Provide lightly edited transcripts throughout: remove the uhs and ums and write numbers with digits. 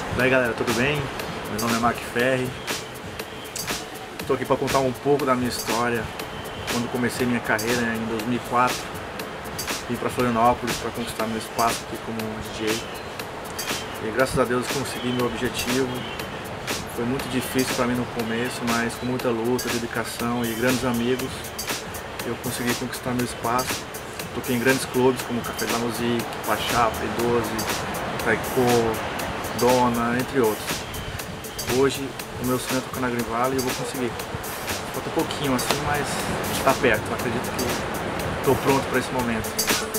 E aí galera, tudo bem? Meu nome é Mark Ferri. Estou aqui para contar um pouco da minha história. Quando comecei minha carreira em 2004, vim para Florianópolis para conquistar meu espaço aqui como DJ. E graças a Deus consegui meu objetivo. Foi muito difícil para mim no começo, mas com muita luta, dedicação e grandes amigos, eu consegui conquistar meu espaço. Toquei em grandes clubes como Café da Musique, Pachá, P12, Taiko, Dona, entre outros. Hoje o meu sonho é tocar na Green Valley e eu vou conseguir. Falta um pouquinho assim, mas está perto. Eu acredito que estou pronto para esse momento.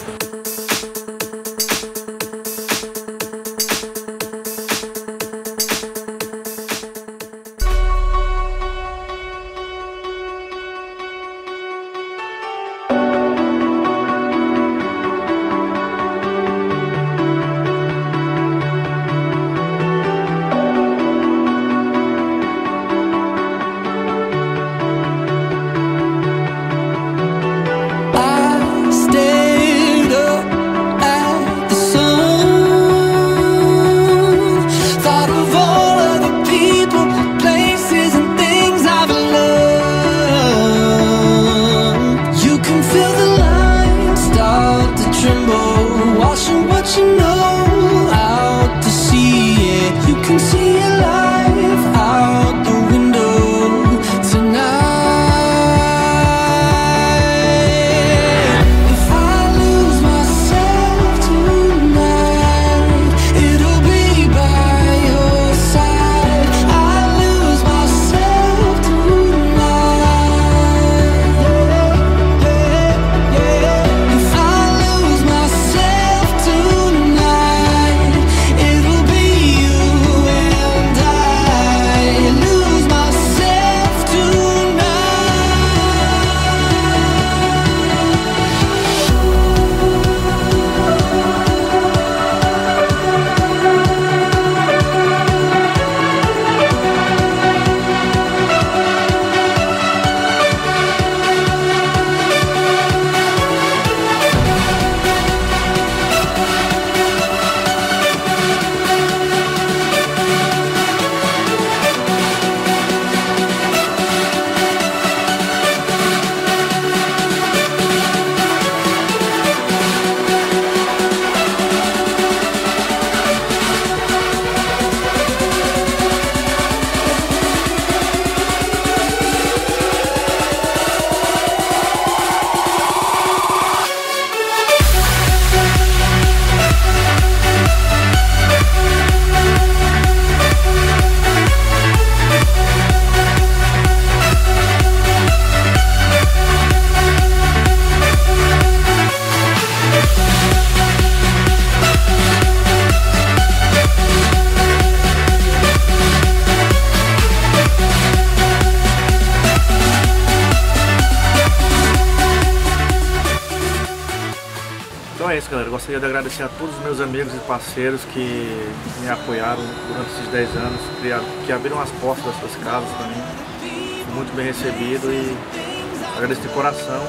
Então é isso, galera. Eu gostaria de agradecer a todos os meus amigos e parceiros que me apoiaram durante esses 10 anos, que abriram as portas das suas casas para mim. Fui muito bem recebido e agradeço de coração.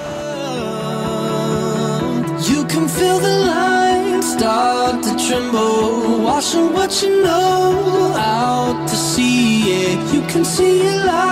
You can feel the lines start to tremble, washing what you know out to sea. Yeah, you can see it live.